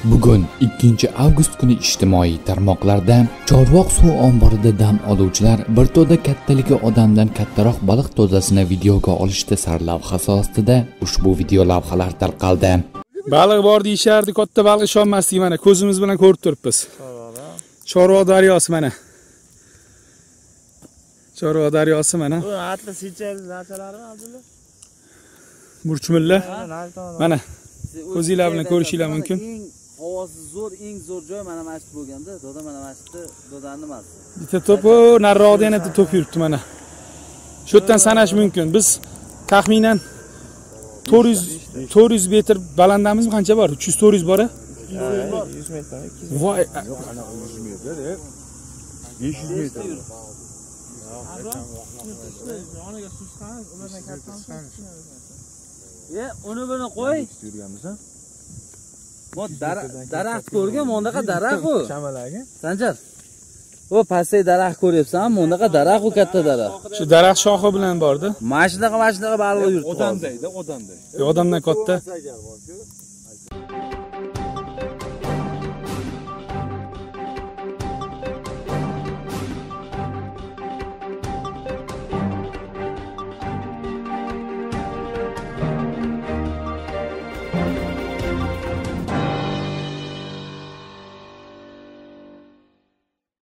Bugun 2 avgust kuni ijtimoiy tarmoqlarda Chorvoq suv omborida dam oluvchilar bir to'da kattaligi odamdan kattaroq baliq to'dasini videoga olishda sarlavhasi ostida ushbu video lavhalar tarqaldi. Baliq bor deyishardi, katta baliq ishonmasdik, mana ko'zimiz bilan ko'rib turibmiz. Chorvoq daryosi mana. Chorvoq daryosi mana. Bu atlas hechalarini Abdulla. Burchmilla. Mana. Ko'zinglar bilan ko'rishinglar mumkin. Ovozi zo'r, eng zo'r joy mana masjid bo'lganda, doda mana masjidni dodani nimasi? Bitta to'p nariroqda yana bitta to'p yuribdi mana. Shu yerdan sanash mumkin. Biz taxminan 400 metr balandamizmi qancha bor? 300-400 bor-a? 100 metr. Voy, 100 metr, 500 metr. Uni buni qo'y. Bu daraxt ko'rgan, mo'ndaqa daraxt u. Chamalagi. Sanjar. O pastda daraxt ko'ryapsan, mo'ndaqa daraxt u katta daraxt. shu daraxt shoxi bilan bordi. Mashinaga baliq yuribdi. Odamdaydi, odamday. Odamdan katta.